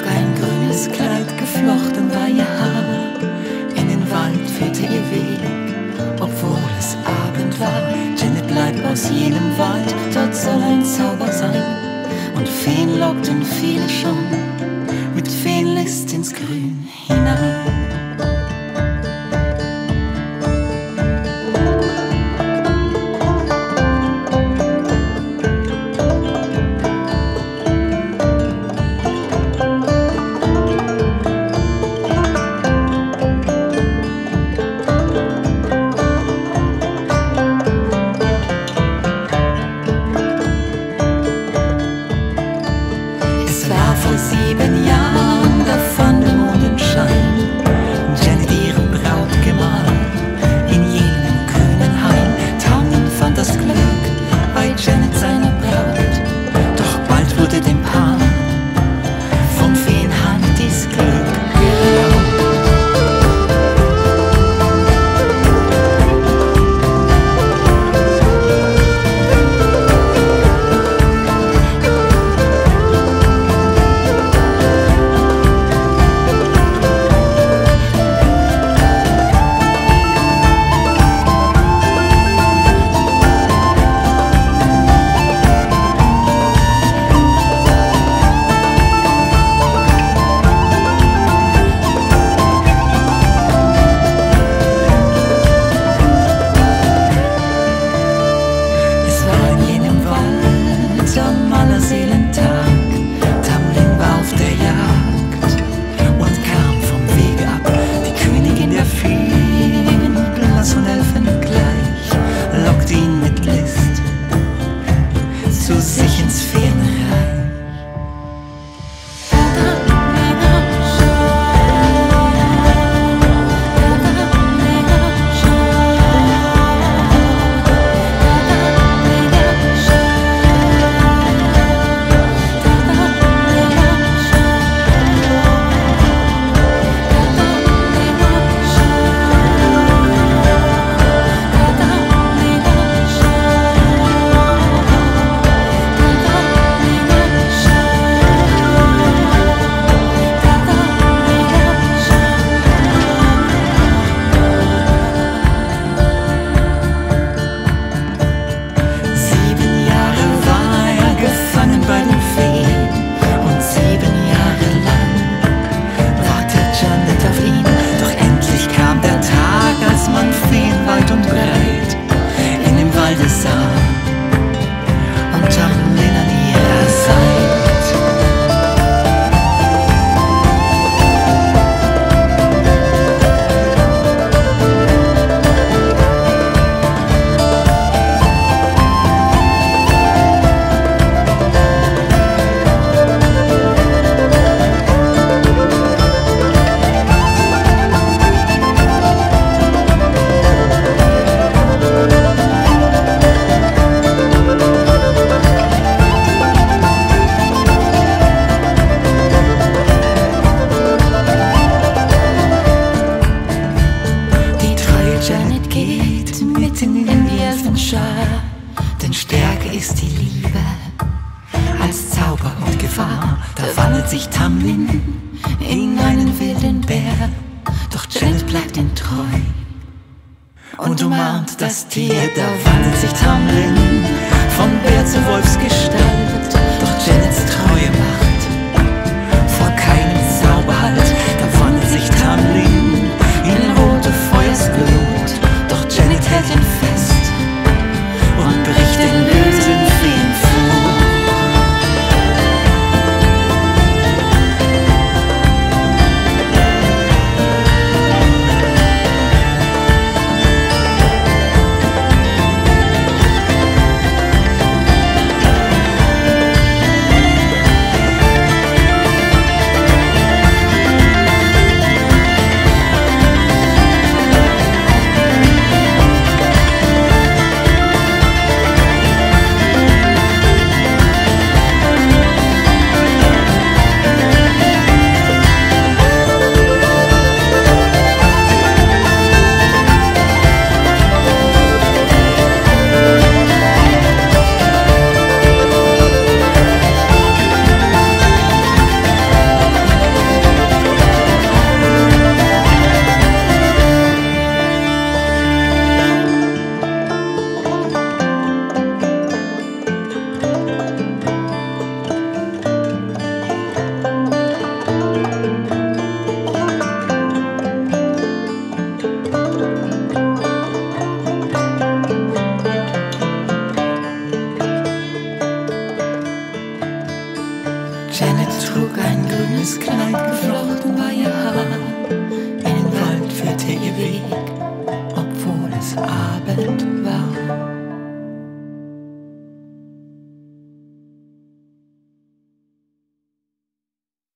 ein grünes Kleid geflochten war ihr Haar. In den Wald führte ihr Weg, obwohl es Abend war. Janet bleibt aus jenem Wald, dort soll ein Zauber sein. Und Feen lockten viele schon mit Feenlist ins Grün hinein. Vor 7 Jahren, da fand der Mondenschein Janet ihren Brautgemahl in jenem grünen Hain. Tamlin fand das Glück bei Janet seiner Braut, doch bald wurde dem Paar von Feenhand dies Glück geraubt. Am Allerseelentag, Tamlin war auf der Jagd und kam vom Wege ab. Die Königin der Feen, blass und Elfen gleich, lockte ihn mit List zu sich ins Feenreich. Und Tamlin an ihrer Seite. Janet geht mitten in die Elfenschar, denn stärker ist die Liebe als Zauber und Gefahr. Da wandelt sich Tamlin in einen wilden Bär, doch Janet bleibt ihm treu und umarmt das Tier. Da wandelt sich Tamlin